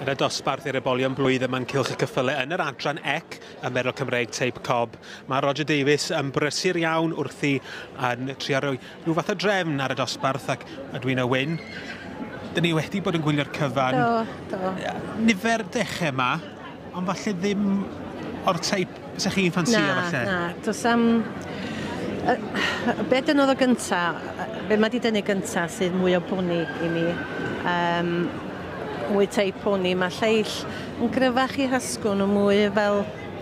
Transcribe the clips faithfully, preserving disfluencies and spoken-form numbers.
Yn y dosbarth i'r ebolion blwydd yma'n cylch y cyffylau yn yr adran ec y Merol Cymreig Teip Cob. Mae Roger Davies yn brysur iawn wrthi yn trio roi rhyw fath o drefn ar y dosbarth ac ydw i'n y wyn. Dyn ni wedi bod yn gwylio'r cyfan. Do, do. Nifer dechrau yma, ond falle ddim o'r teip sy'ch chi'n ffansio falle? Na, na. Does am... Be dyn oedd o gyntaf, be mae di dynnu gyntaf sydd mwy o pwni i mi. Um, mwy teip pwni, mae lleill yn gryfach i hysgwn o mwy fel...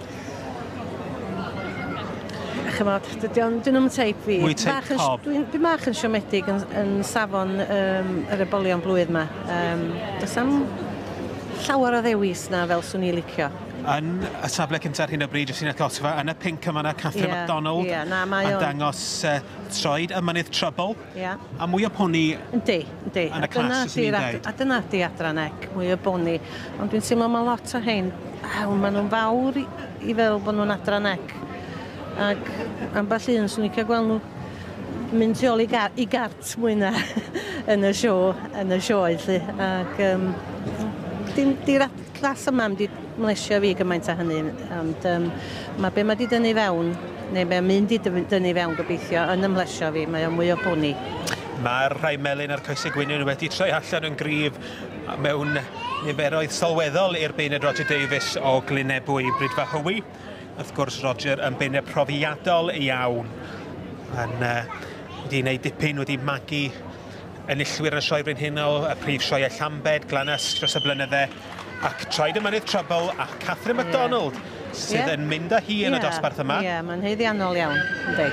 Chymod, dyn nhw'n teip fi. Mwy teip cob. Dwi'n bach yn siomedig yn, yn safon um, yr ebolion blwydd yma. Um, does am llawer o ddewis na fel swn i licio. Yn y safle cyntaf ar hyn o bryd, ys i'n atgoffa, yn y pinc yma yna Catherine yeah, MacDonald yeah, na, yn dangos uh, troed y mynydd Trouble. Yeah. A mwy o pwni yndi, yndi. yn y clas, ys i'n dweud. A dyna di adran ec, mwy o bwni. Ond dwi'n teimlo mae lot o hyn, maen nhw'n fawr i, i fel bod nhw'n adran ec. Ac ambell un, swn i'n cael gweld nhw mynd tu ôl i, gar, i gart mwy na yn y sio, yn y sioed. Ac um, di'r clas yma wedi mlesio fi gymaint a hynny, ond um, mae be mae wedi dynnu fewn, neu be mynd i dynnu fewn gobeithio, yn ymlesio fi, mae o mwy o bwni. Mae'r rhai melyn a'r coesau gwynyn wedi troi allan yn gryf mewn niferoedd sylweddol i'r beined Roger Davies o glynebwy Brydfa Hywi. Wrth gwrs, Roger yn beined profiadol iawn. Yn, uh, wedi gwneud dipyn, wedi magu enillwyr y sioe bryn hyn o y prif sioe Llambed, Glanes dros y blynyddau, ac Troed y Mynydd Trouble a Catherine MacDonald, yeah. sydd yeah. yn mynd â hi yn yeah. y dosbarth yma. Ie, yeah, mae'n heiddiannol iawn, ynddi.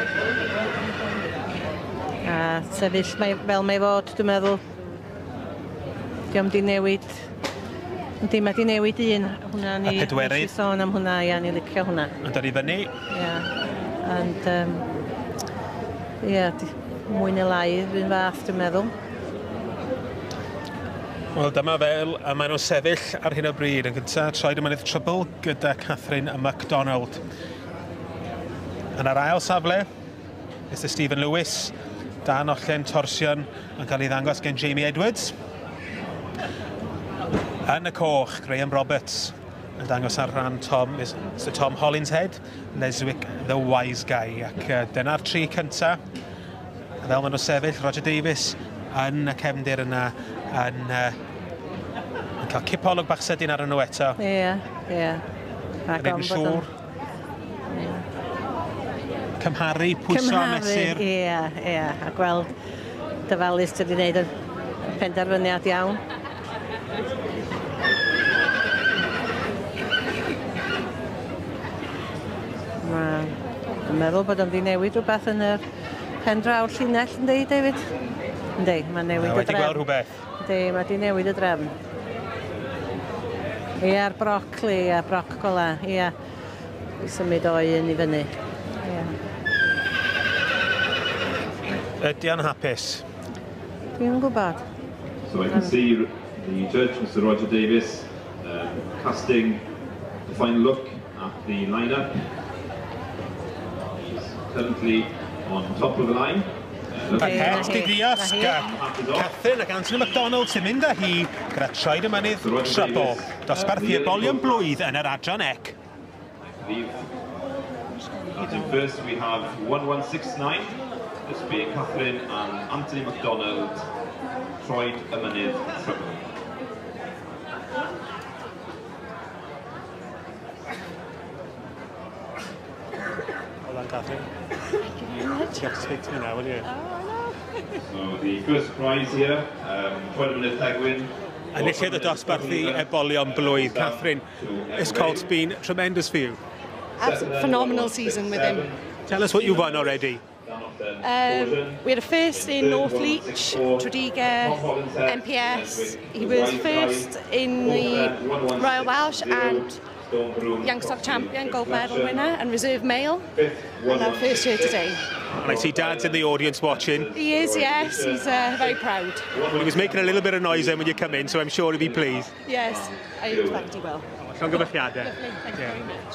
A sefyll mae, fel mae fod, dwi'n meddwl, diolch di newid, ynddi, mae di newid un, hwnna ni... A pedwerydd. Nes i sôn am hwnna, ia, ni licio hwnna. Yn dod i fyny. Ie, yeah. ond, um, ie, yeah, mwy neu lai, rhywun fath, dwi'n meddwl. Wel, dyma fel y maen nhw'n sefyll ar hyn o bryd. Yn gyntaf, Troed y Mynydd Trouble gyda Catherine MacDonald. Yn yr ail safle, Mister Stephen Lewis, dan ollen torsion yn cael ei ddangos gen Jamie Edwards. Yn y coch, Graham Roberts yn dangos ar ran Tom, Mister Tom Hollinshead, Leswick the Wise Guy. Ac uh, dyna'r tri cyntaf. Fel maen nhw'n sefyll, Roger Davies yn y cefndir yna yn, uh, yn cael cipolwg bach sydyn ar nhw eto. Ie, ie. Yn ein siŵr. Cymharu, pwyso a mesur. Ie, ie. A gweld dyfalus wedi gwneud y penderfyniad iawn. Dwi'n meddwl bod o'n di newid rhywbeth yn yr pen draw'r llinell, ynddi, David? Ynddi, mae'n newid y drefn. Wedi gweld rhywbeth? Ynddi, mae di newid y drefn. Ie, a'r brocli, a broc gola, ie. I symud o un i fyny. Ie. Ydy o'n hapus? Dwi'n gwybod. So I can see the judge, Mister Roger Davies, um, casting the final look at the lineup. She's currently on top of the line. Ac het di ddiosg Catherine ac Anthony MacDonald sy'n mynd â hi gyda Troed y Mynydd Trouble. Dosbarth i ebolion blwydd yn yr adran ec. At first we have one one six nine, this being Catherine and Anthony MacDonald, Troed y Mynydd Trouble. Hold on, Catherine. You have to speak to me now, will you? Oh, I know. So the first prize here, um, Troed y Mynydd Tegwyn. Enillydd y dosbarth i ebolion blwydd. Catherine, this colt's been tremendous for you. Absolutely phenomenal season with him. Tell us what you've won already. Um, we had a first in North Leach, Tredegar, M P S. He was first in the Royal Welsh and Youngstock champion, gold medal winner and reserve male. And our first here today. And I see Dad's in the audience watching. He is, yes. He's uh, very proud. He was making a little bit of noise then when you come in, so I'm sure he'll be pleased. Yes, I expect he will. Llongyfarchiadau. Lovely, thank you very much.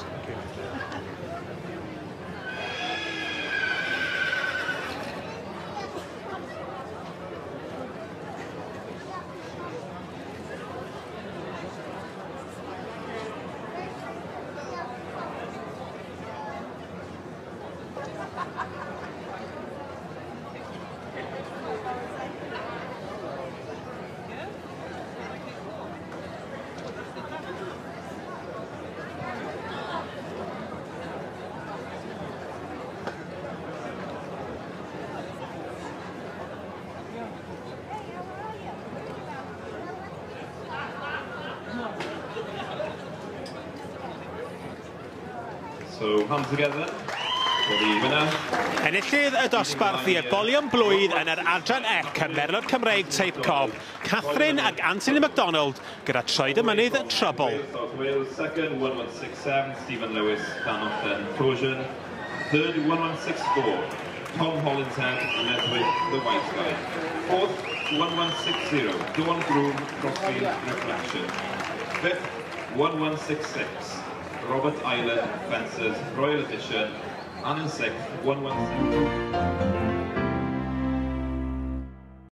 So hands together for the winner. Enillydd y dosbarth i egolion blwydd yn yr Adran Ec y Merlod Cymreig Tape Cob, Catherine ac Anthony MacDonald gyda troed y mynydd Trouble. South Wales, second, one one six seven, Stephen Lewis, Llanwrthen, Trojan. Third, one one six four, Tom Hollinshead, led with the White Sky. Fourth, one one six zero, Dawn Groom, Crossfield, Reflection. Fifth, one one six six, Robert Island, Fencers, Royal Edition. And in sixth, one one six.